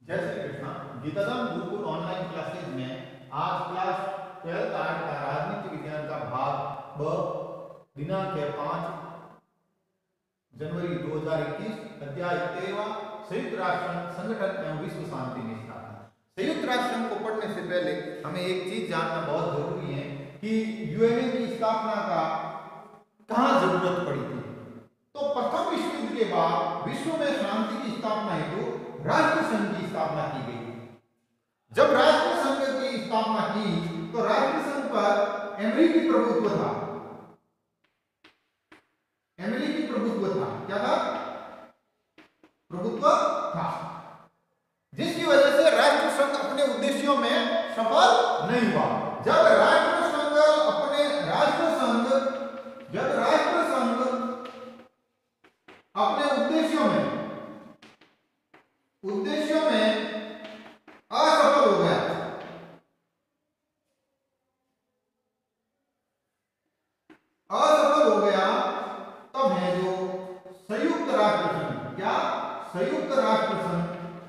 जय Shri Krishna. Gitadham Gurukul online classes में आज क्लास 12th आर्ट का राजनीति विज्ञान का भाग ब दिनांक 5 जनवरी 2021 अध्याय 13 संयुक्त राष्ट्र संगठन एवं विश्व शांति निष्ठा। संयुक्त राष्ट्र को पढ़ने से पहले हमें एक चीज जानना बहुत जरूरी है कि यूएनए की स्थापना का कहाँ जरूरत पड़ी थी। तो प्रथम विश्व युद्ध के बाद विश्व में शांति की स्थापना हेतु राष्ट्र संघ की स्थापना की गई। जब राष्ट्र संघ की स्थापना की तो राष्ट्र संघ पर अमेरिकी प्रभुत्व था। अमेरिकी प्रभुत्व था। क्या था? प्रभुत्व था, जिसकी वजह से राष्ट्र संघ अपने उद्देश्यों में सफल नहीं हुआ। जब राष्ट्र संघ अपने उद्देश्यों में असफल हो गया, तब है जो संयुक्त राष्ट्र संघ। क्या? संयुक्त राष्ट्र संघ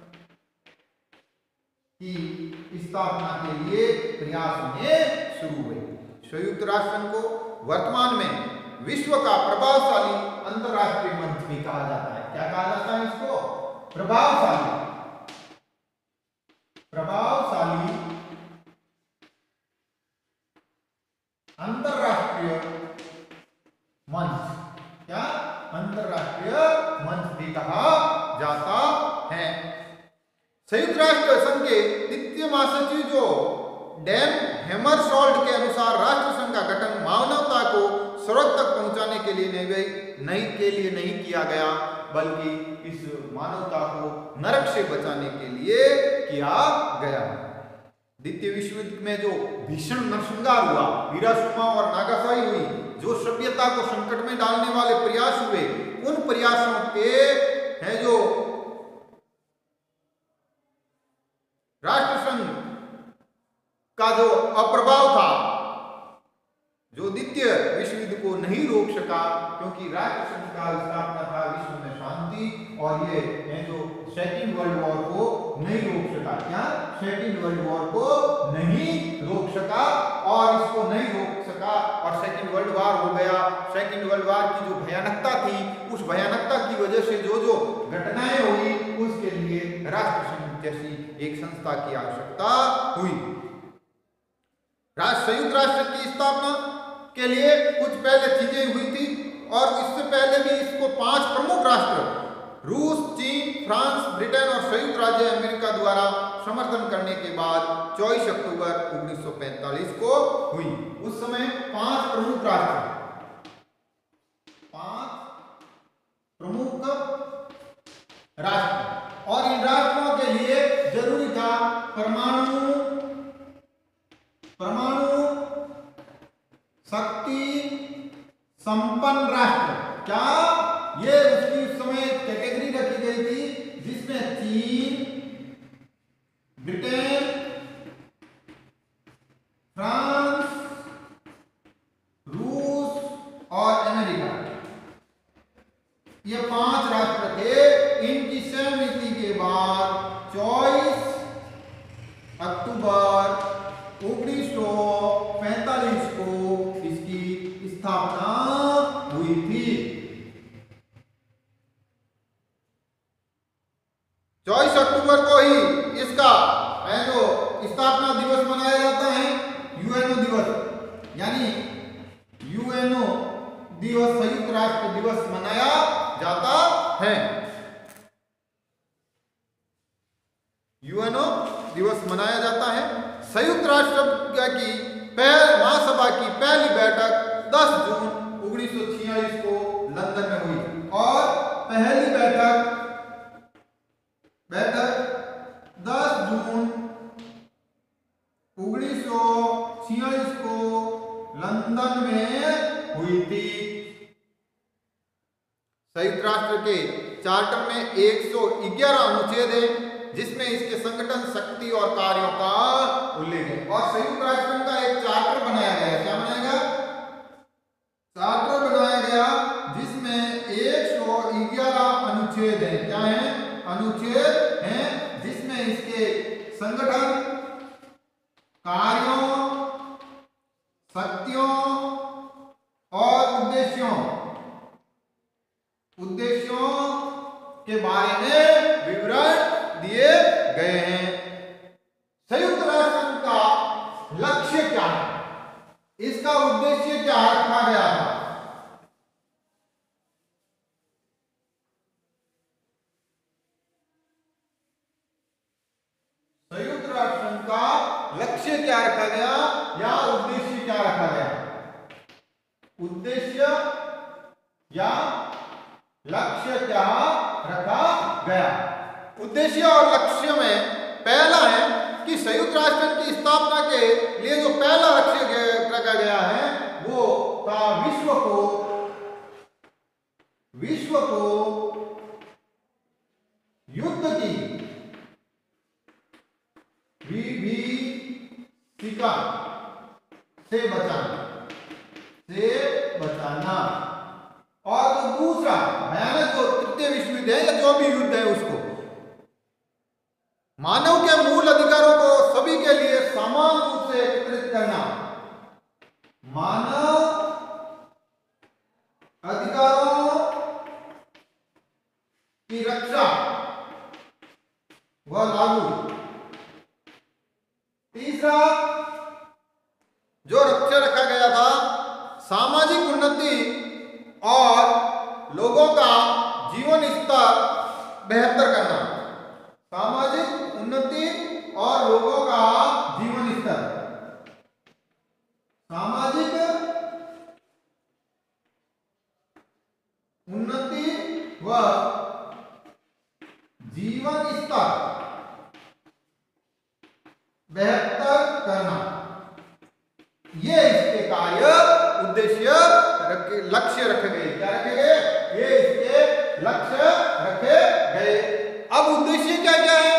की स्थापना के लिए प्रयास में शुरू हुए। संयुक्त राष्ट्र संघ को वर्तमान में विश्व का प्रभावशाली अंतरराष्ट्रीय मंच भी कहा जाता है। क्या कहा जाता है इसको? प्रभावशाली अंतरराष्ट्रीय मंच। क्या? अंतरराष्ट्रीय मंच भी कहा जाता है। संयुक्त राष्ट्र संघ के द्वितीय महासचिव जो डैन हैमरशोल्ड के अनुसार राष्ट्र संघ का गठन मानवता को स्वर्ग तक पहुंचाने के लिए नहीं किया गया, बल्कि इस मानवता को नरक से बचाने के लिए किया गया। द्वितीय विश्व युद्ध में जो भीषण नरसंहार हुआ, हिरोशिमा और नागासाकी हुई, जो सभ्यता को संकट में डालने वाले प्रयास हुए, उन प्रयासों के है जो राष्ट्र संघ का जो अप्रभाव था, जो द्वितीय विश्व युद्ध को नहीं रोक सका, क्योंकि राष्ट्र संघ का स्थापना था विश्व में शांति, और ये है जो सेकंड वर्ल्ड वॉर को नहीं रोक सका। क्या? सेकंड वर्ल्ड वॉर को नहीं रोक सका, और इसको नहीं रोक सका और सेकंड वर्ल्ड वॉर हो गया। सेकंड वर्ल्ड वॉर की जो भयानकता थी, उस भयानकता की वजह से जो घटनाएं हुई, उसके लिए राष्ट्र संघ जैसी एक संस्था की आवश्यकता हुई। संयुक्त राष्ट्र की स्थापना के लिए कुछ पहले चीजें हुई थी, और इससे पहले भी इसको 5 प्रमुख राष्ट्र रूस, चीन, फ्रांस, ब्रिटेन और संयुक्त राज्य अमेरिका द्वारा समर्थन करने के बाद 24 अक्टूबर 1945 को हुई। उस समय 5 प्रमुख राष्ट्र, और इन राष्ट्रों के लिए जरूरी था परमाणु शक्ति संपन्न राष्ट्र। क्या? ये उसकी उस समय कैटेगरी रखी गई थी, जिसमें चीन, ब्रिटेन, फ्रांस, रूस और अमेरिका, ये 5 राष्ट्र थे। इनकी सहमति के बाद 24 अक्टूबर 1945 को इसकी स्थापना हुई थी। 24 अक्टूबर को ही इसका जो स्थापना दिवस मनाया जाता है, यूएनओ दिवस, यानी यूएनओ दिवस, संयुक्त राष्ट्र दिवस मनाया जाता है। यूएनओ दिवस मनाया जाता है। संयुक्त राष्ट्र की महासभा की पहली बैठक 10 जून 1946 को लंदन में हुई, और पहली बैठक 10 जून 1946 को लंदन में हुई थी। संयुक्त राष्ट्र के चार्टर में 111 अनुच्छेद हैं, जिसमें इसके संगठन, शक्ति और कार्यों का उल्लेख है। और संयुक्त राष्ट्र का एक चार्टर बनाया गया। क्या बनाया गया? चार्टर बनाया गया, जिसमें 111 अनुच्छेद है। क्या है? अनुच्छेद हैं, जिसमें इसके संगठन, कार्यों, शक्तियों और उद्देश्यों के बारे में विवरण दिए गए हैं। संयुक्त राष्ट्र संघ का लक्ष्य क्या है, इसका उद्देश्य क्या रखा गया था? संयुक्त राष्ट्र संघ का लक्ष्य क्या रखा गया या उद्देश्य क्या रखा गया? उद्देश्य या लक्ष्य क्या रखा गया? उद्देश्य और लक्ष्य में पहला है कि संयुक्त राष्ट्र संघ की स्थापना के लिए जो पहला लक्ष्य रखा गया है वो था विश्व को युद्ध की विभीषिका से बचाना और जो दूसरा भयानक जो तृतीय विश्व युद्ध है या जो भी युद्ध है उसको मानव के मूल अधिकारों को सभी के लिए समान रूप से एकत्रित करना, मानव अधिकारों की रक्षा व लागू। तीसरा जो लक्ष्य रखा गया था सामाजिक उन्नति और लोगों का जीवन स्तर बेहतर करना, सामाजिक उन्नति और लोगों का जीवन स्तर, सामाजिक उन्नति व जीवन स्तर बेहतर करना, ये इसके कार्य उद्देश्य लक्ष्य रखे गए। क्या रखे गए? ये इसके लक्ष्य रखे गए। अब उद्देश्य क्या क्या है?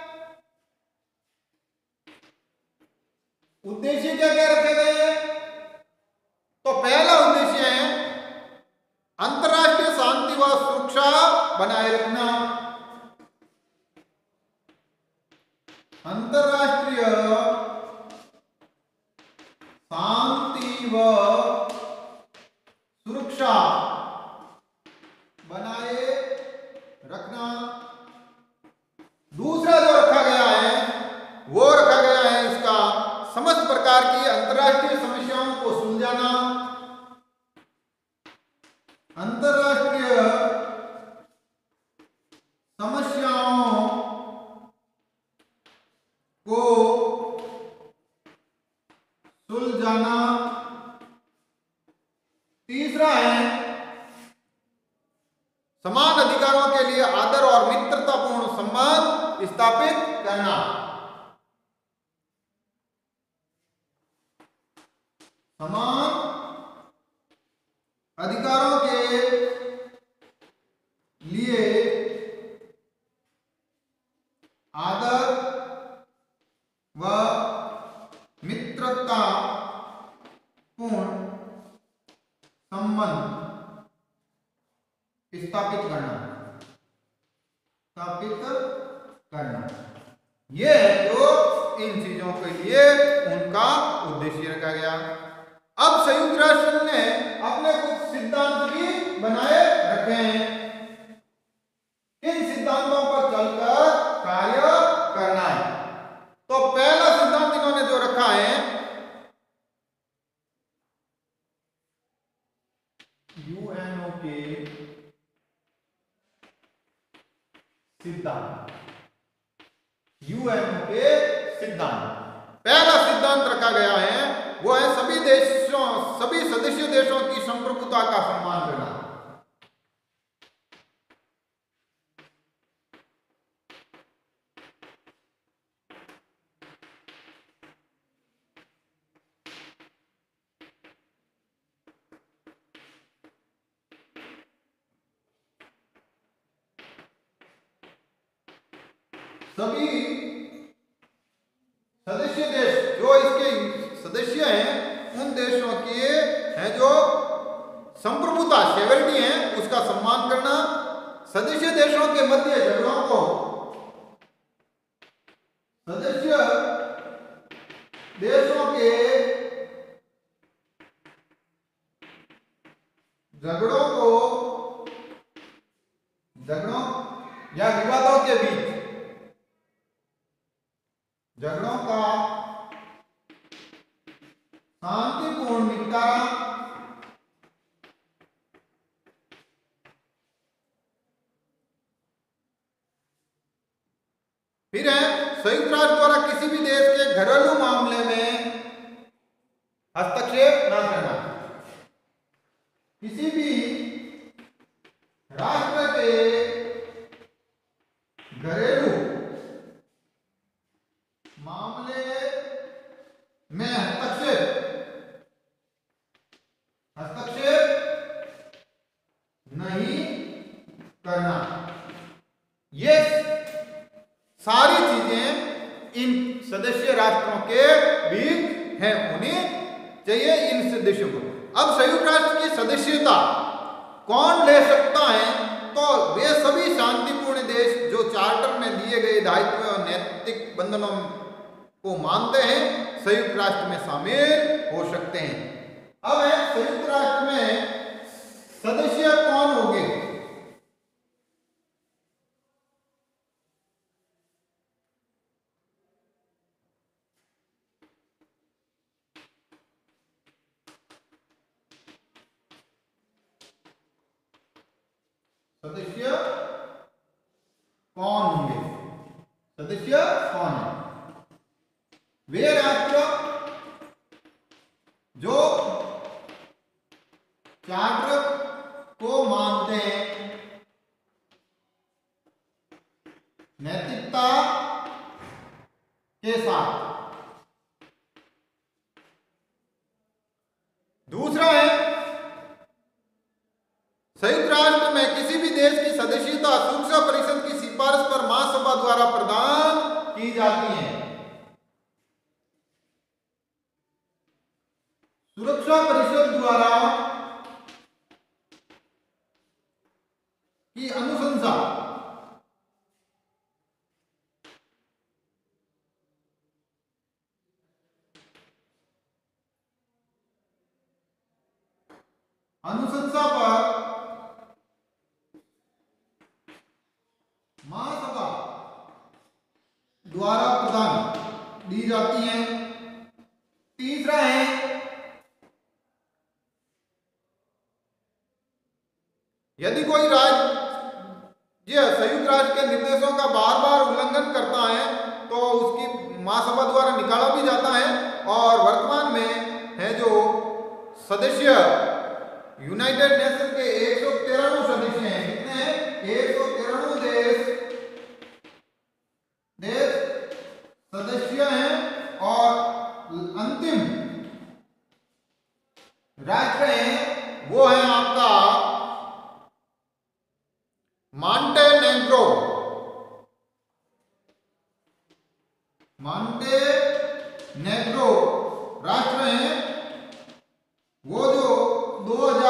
उद्देश्य क्या क्या रखे गए हैं? तो पहला उद्देश्य है अंतर्राष्ट्रीय शांति व सुरक्षा बनाए रखना, अंतर्राष्ट्रीय शांति व सुरक्षा बनाए रखना। दूसरा जो रखा गया है वो रखा गया है इसका समस्त प्रकार की अंतर्राष्ट्रीय समस्याओं को सुलझाना, अंतर्राष्ट्रीय समस्याओं को सुलझाना। तीसरा है समान अधिकारों के लिए आदर और मित्रतापूर्ण संबंध स्थापित करना, समान अधिकारों के लिए आदर व मित्रता पूर्ण संबंध स्थापित करना, ये जो इन चीजों के लिए उनका उद्देश्य रखा गया। अब संयुक्त राष्ट्र ने अपने कुछ सिद्धांत भी बनाए रखे हैं, इन सिद्धांतों पर चलकर कार्य करना है। तो पहला सिद्धांत इन्होंने जो रखा है यूएनओ के सिद्धांत, यूएनओ के सिद्धांत। पहला सिद्धांत रखा गया है वो है सभी सदस्य देशों की संप्रभुता का सम्मान करना। सभी सदस्य देश जो इसके सदस्य हैं उन देशों की है जो संप्रभुता सेवरिटी है उसका सम्मान करना, सदस्य देशों के मध्य झगड़ों को सदस्य देशों के झगड़ों या विवादों के बीच झगड़ों का शांतिपूर्ण निपटारा फिर है संयुक्त राष्ट्र द्वारा किसी भी देश के घरेलू मामले में हस्तक्षेप न करना। किसी भी राष्ट्र के घरेलू मामले में हस्तक्षेप नहीं करना। ये सारी चीजें इन सदस्य राष्ट्रों के बीच हैं, होनी चाहिए इन सदस्यों को। अब संयुक्त राष्ट्र की सदस्यता कौन ले सकता है? तो वे सभी शांतिपूर्ण देश जो चार्टर में दिए गए दायित्व और नैतिक बंधनों को मानते हैं संयुक्त राष्ट्र में शामिल हो सकते हैं। अब है संयुक्त राष्ट्र में सदस्य कौन होंगे? सदस्य कौन होंगे? सदस्य कौन है? वे राष्ट्र जो चार्टर को मानते हैं, नैतिकता के साथ। दूसरा है संयुक्त राष्ट्र में किसी भी देश की सदस्यता सुरक्षा परिषद की सिफारिश पर महासभा द्वारा प्रदान की जाती है। सुरक्षा परिषद द्वारा की अनुशंसा पर महासभा द्वारा प्रदान दी जाती है। तीसरा है यदि कोई राज्य संयुक्त राष्ट्र के निर्देशों का बार बार उल्लंघन करता है तो उसकी महासभा द्वारा निकाला भी जाता है। और वर्तमान में है जो सदस्य यूनाइटेड नेशन के 193 सदस्य हैं। कितने हैं? 193 देश सदस्य हैं। और अंतिम राष्ट्र है वो है आपका मॉन्टेनेग्रो राष्ट्र है वो जो 2000